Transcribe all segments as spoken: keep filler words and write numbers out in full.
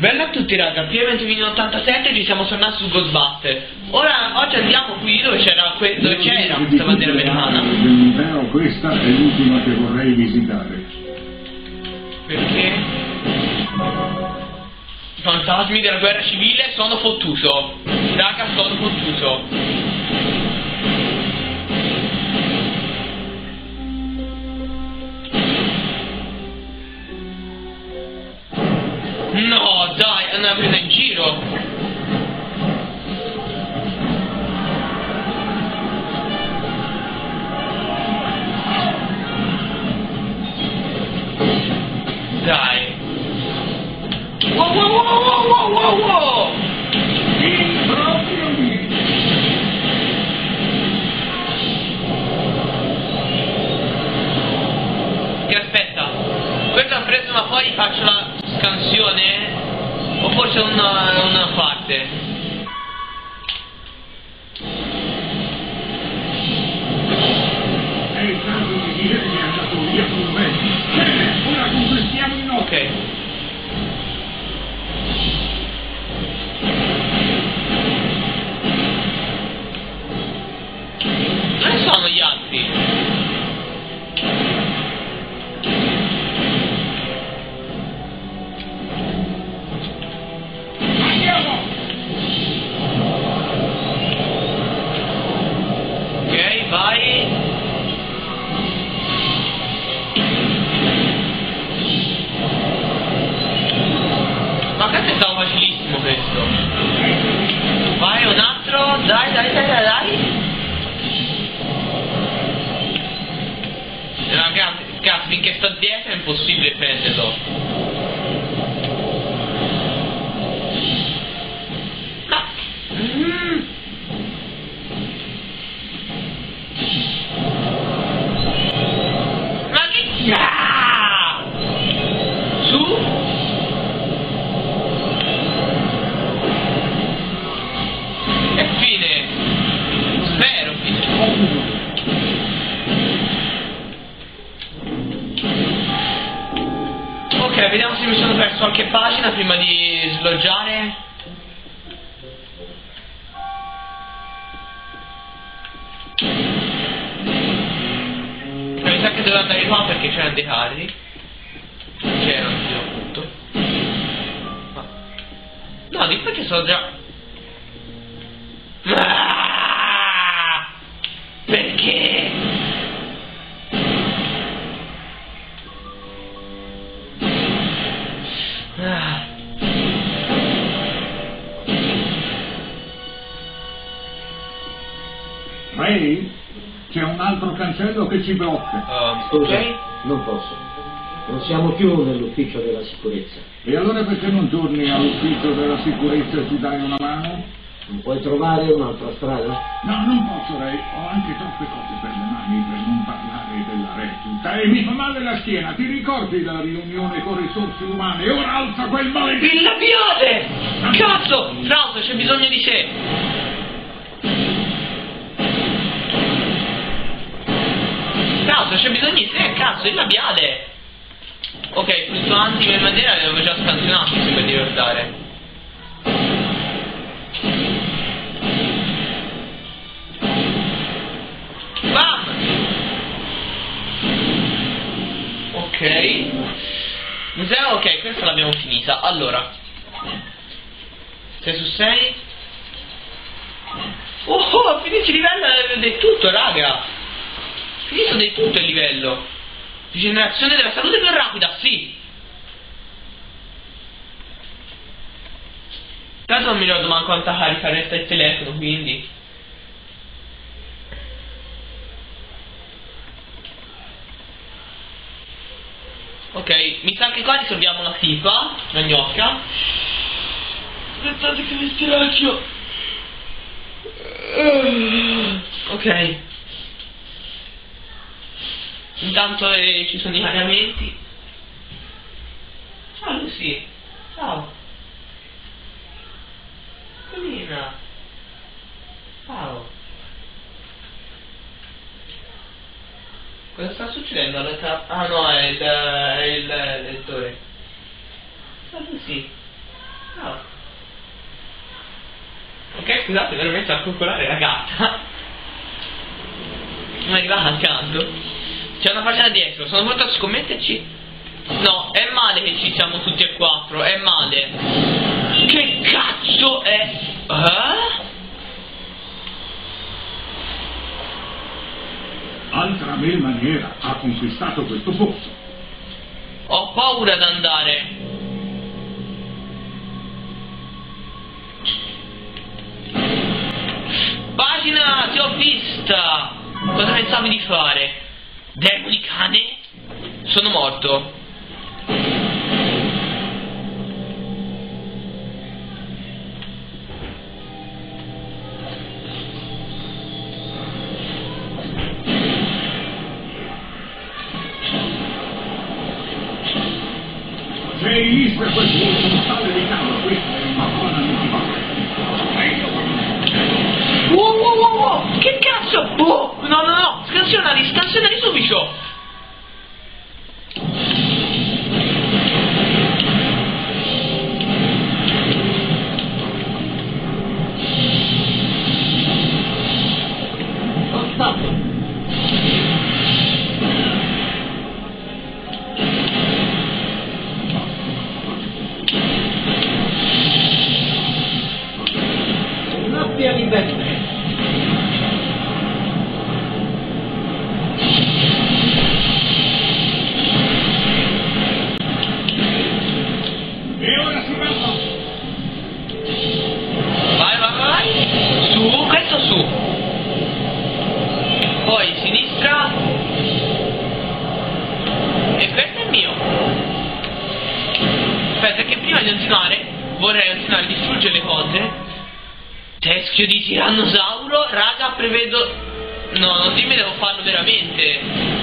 Bella a tutti raga, P M ottantasette, ci siamo tornati su Ghostbusters. Ora, oggi andiamo qui dove c'era que dove c'era questa bandiera americana. Dell'impero questa è l'ultima che vorrei visitare. Perché? I fantasmi della guerra civile sono fottuto. Raga, sono fottuto. No, dai, è una presa in giro. Dai. Wow, wow, wow, wow, wow, wow, wow. Che aspetta. Questo ha preso, ma poi faccio la scansione. O forse una, una parte. È il caso di dire che è andato via con me. Bene, ora completiamo il nostro. Ok. Dove sono gli altri? Vai. Ma che è stato facilissimo questo. Vai un altro. Dai dai dai dai dai. Ragazzi, cazzo, finché sto dietro è impossibile prenderlo. Ma mm. Ah! Su? E fine. Spero fine. Ok, vediamo se mi sono perso qualche pagina prima di sloggiare. Mi sa che devo andare qua perché c'erano dei carri. C'erano, sì, appunto. Ma... no, di qua ci sono già. Ah! Perché? Ah. Ray? C'è un altro cancello che ci blocca. Uh, Scusa, ok? non posso. Non siamo più nell'ufficio della sicurezza. E allora perché non torni all'ufficio della sicurezza e ci dai una mano? Non puoi trovare un'altra strada? No, non posso, Ray. Ho anche troppe cose per le mani per non parlare della recluta. E mi fa male la schiena. Ti ricordi la riunione con risorse umane? E ora alza quel maledetto... Il labiale! Cazzo! Frausto, c'è bisogno di sé! Cazzo, c'è bisogno di sé, cazzo, il labiale! Ok, fluttuanti per bandiera l'avevo già scansionato, mi sembra di ricordare. Bam! Ok. Museo, ok, questa l'abbiamo finita. Allora. sei su sei. Oh, oh, finito il livello del tutto, raga! Finito del tutto il livello. Rigenerazione della salute più rapida, sì. Tanto non mi ricordo manco quanta carica resta il telefono, quindi. Ok, mi sa che qua risolviamo la tipa, la gnocca. Aspettate che mi stiracchio. Ok. Intanto eh, ci sono i caricamenti. Ciao Lucy. Ciao. Carina. Ciao. Cosa sta succedendo alla cap... Ah no, è il, è il lettore. Ciao Lucy. scusate, mi ero messo a coccolare la gatta. Mi arriva accanto. C'è una pagina dietro, sono pronto a scommetterci. No, è male che ci siamo tutti e quattro, è male. Che cazzo è? Eh? Altra bel maniera ha conquistato questo posto. Ho paura di andare. Pagina, ti ho vista. Cosa pensavi di fare? Demoni cane? Sono morto. Sei lì per questo un stalle di cavolo, questa è una buona notizia. Wow, wow, wow, wow, che cazzo? Oh, no, no, no, scansionali, scansionali subito. Nappia di bene. E ora si va. Vai, vai, vai. Su, questo su. Poi sinistra. E questo è mio. Aspetta che prima di continuare vorrei continuare a distruggere le cose. Teschio di tirannosauro. Raga, prevedo. No, non dimmi devo farlo veramente.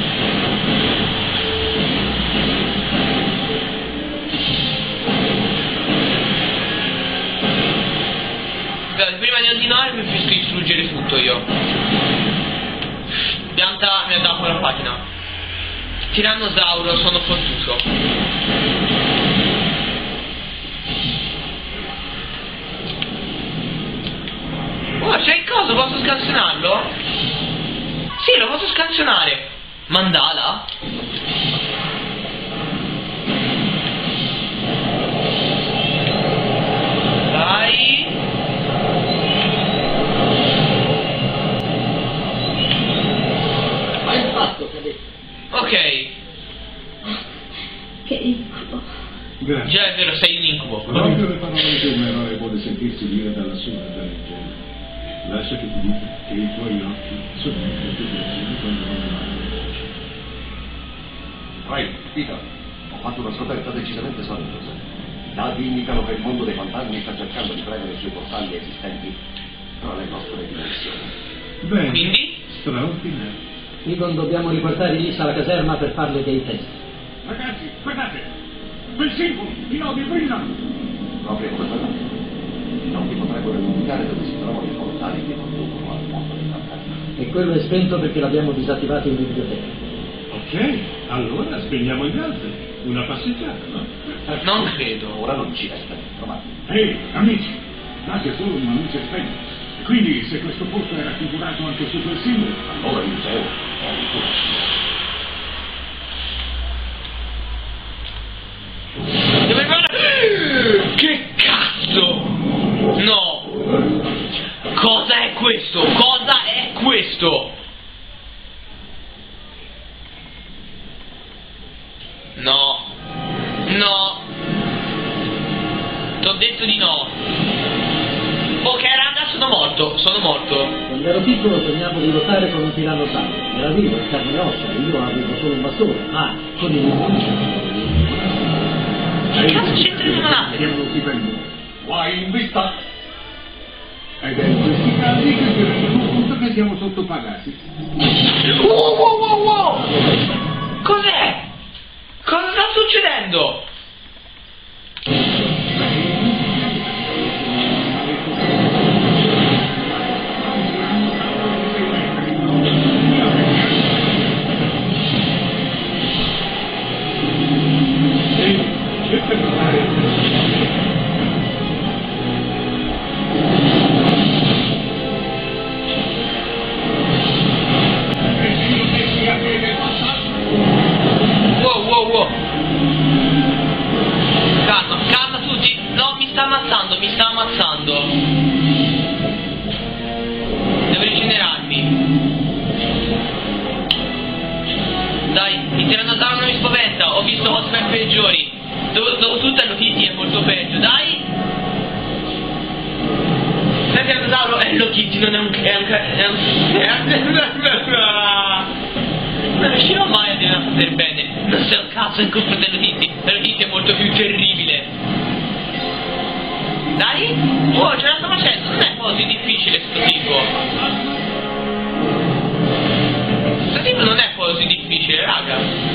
Aspetta, prima di continuare preferisco distruggere tutto io. Pianta mi ha dato la pagina. Tirannosauro, sono fottuto. Oh, c'è il coso, posso scansionarlo? Sì, lo posso scansionare. Mandala? Dai. Fai il fatto, cadetto. Ok. Che incubo. Grazie. Già è vero, sei un incubo. Proprio le parole che un eroe vuole sentirsi dire dalla sua leggenda. Lascia che ti dica che i tuoi occhi sono molto più piacevoli quando non hai mai. Ray, Peter, ho fatto una scoperta decisamente spaventosa. Dati indicano che il mondo dei fantasmi sta cercando di premere sui portali esistenti tra le nostre dimensioni. Bene. Quindi? Straordinario. Egon, dobbiamo riportare Lisa alla caserma per farle dei test. Ragazzi, guardate! Quel simbolo! I nodi brillano! Proprio come quella. Non ti potrebbero indicare dove si trovano i portali che conducono al mondo dei fantasmi. E quello è spento perché l'abbiamo disattivato in biblioteca. Ok, allora spegniamo il gas. Una passeggiata, no? Non credo. Ora non ci resta che trovare. Ehi, amici, date solo una luce spenta. E quindi, se questo posto era figurato anche su quel simbolo, Allora il museo è di tutto. Dove guarda? Che cazzo? No. Cosa è questo? Cosa è questo? No. No. T'ho detto di no. Ok raga, sono morto. Sono morto. Quando ero piccolo sognavo di lottare con un tirannosauro. Era vivo, in carne e ossa, io avevo solo un bastone. Ah, con il Che cazzo c'entra in una nave? che non si vendono. Guai in vista! Ed è in questi casi che ci rendiamo conto che siamo sottopagati. Wow wow wow wow! Cos'è? Cosa sta succedendo? Non riuscirò mai a dire una cosa del bene. Non sei un cazzo in confronto dello Hitty. Dello Hitty è molto più terribile. Dai? Oh, ce la sto facendo. Non è così difficile sto tipo. Sto tipo non è così difficile, raga.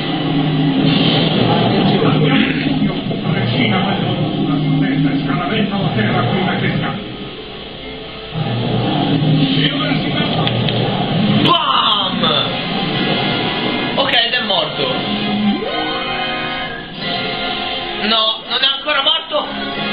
Recina quel sulla sua testa e scaraventa la terra prima che scappi. E ora si va. Bam! Ok, ed è morto. No, non è ancora morto.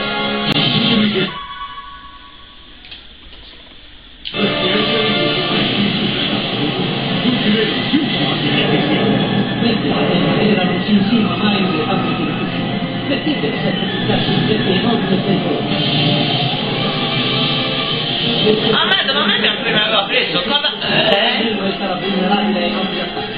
Erano si insinua mai nelle fabbriche di cucina. Perché deve sempre buttarsi in perché non nel tempo? A me, ma a me mi aveva preso, cosa? Eh? Quello sarà vulnerabile ai nostri attacchi.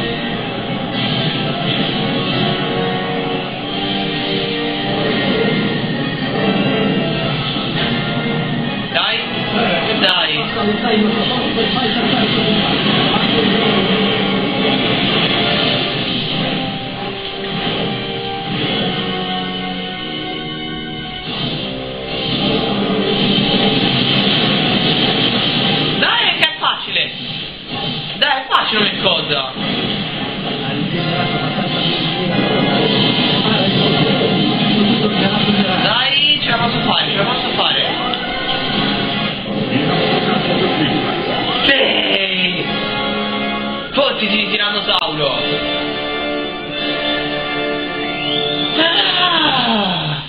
Dai, dai. Allontai il nostro posto e fai saltare il suo Dai, che è facile. Dai, è facile come cosa. ha rigenerato abbastanza di Dai, ce la posso fare, ce la posso fare. Sì! Fottiti di tirannosauro! Ah!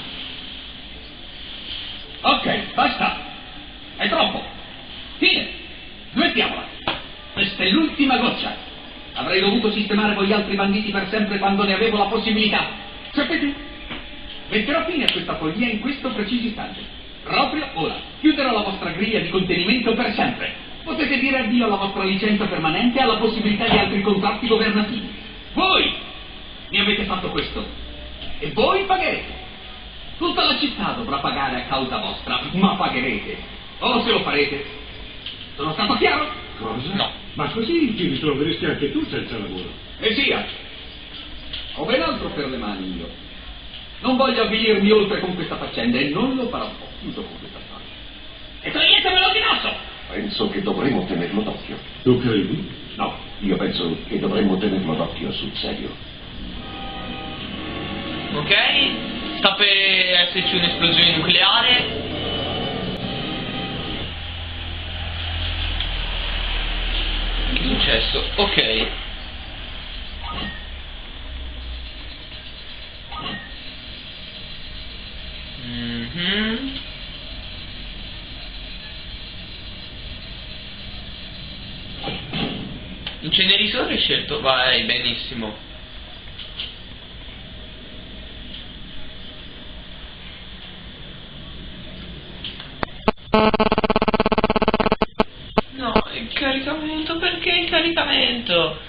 Ok, basta. È troppo. Fine. Smettiamola. Questa è l'ultima goccia. Avrei dovuto sistemare voi altri banditi per sempre quando ne avevo la possibilità. Sapete? Metterò fine a questa follia in questo preciso istante. Proprio ora. Chiuderò la vostra griglia di contenimento per sempre. Potete dire addio alla vostra licenza permanente e alla possibilità di altri contratti governativi. Voi mi avete fatto questo. E voi pagherete. Tutta la città dovrà pagare a causa vostra, ma pagherete. O se lo farete. Sono stato chiaro? Cosa? No. Ma così ti ritroveresti anche tu senza lavoro. E sia. Ho ben altro per le mani io. Non voglio avvilirmi oltre con questa faccenda e non lo farò. Chiuso con questa storia. E toglietemelo di dosso! Penso che dovremmo tenerlo d'occhio. Tu credi? No, io penso che dovremmo tenerlo d'occhio sul serio. Ok? Sta per esserci un'esplosione nucleare. Che è successo? Ok. Mhm. Inceneritore scelto, vai, benissimo. No, il caricamento, perché il caricamento?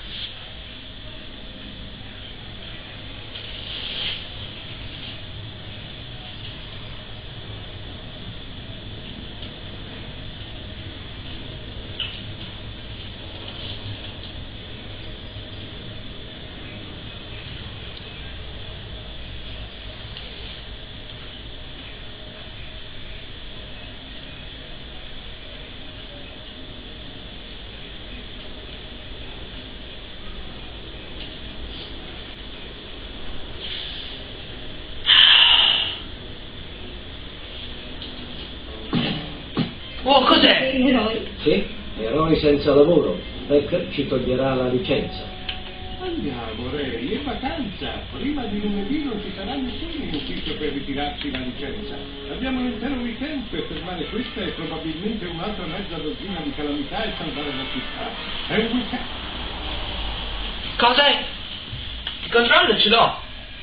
Oh, cos'è? Eroi. Sì, eroi senza lavoro. Becker ci toglierà la licenza. Andiamo, Ray, è vacanza. Prima di lunedì non ci sarà nessuno in ufficio per ritirarci la licenza. Abbiamo un intero weekend per fermare questa e probabilmente un'altra mezza dozzina di calamità e salvare la città. È un weekend. Cosa è? Il controllo ce l'ho.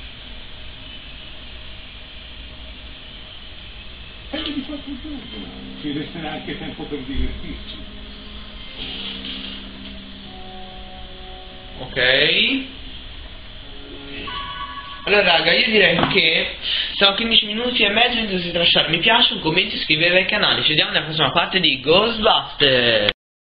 È di quattro giorni. Ci resterà anche tempo per divertirci. Ok. Allora raga, io direi che siamo a quindici minuti e mezzo, non dovete lasciare mi piace, un commento, iscrivetevi al canale. Ci vediamo nella prossima parte di Ghostbusters.